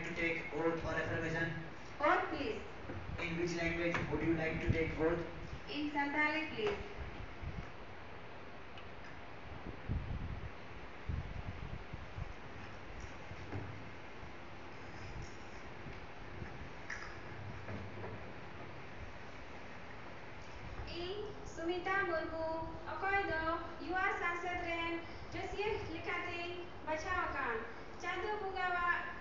like to take oath or affirmation? Oath, please. In which language would you like to take oath? In Santali, please. ᱤᱧ ᱥᱩᱢᱤᱛᱟ ᱢᱩᱨᱢᱩ ᱚᱠᱚᱭ ᱫᱚ ᱭᱩᱣᱟ ᱥᱟᱝᱥᱚᱫ ᱨᱮᱱ ᱨᱟᱹᱥᱤᱭᱟᱹ ᱞᱮᱠᱟᱛᱮᱧ ᱵᱟᱪᱷᱟᱣ ᱟᱠᱟᱱ ᱪᱟᱸᱫᱳ ᱵᱚᱸᱜᱟᱣᱟᱜ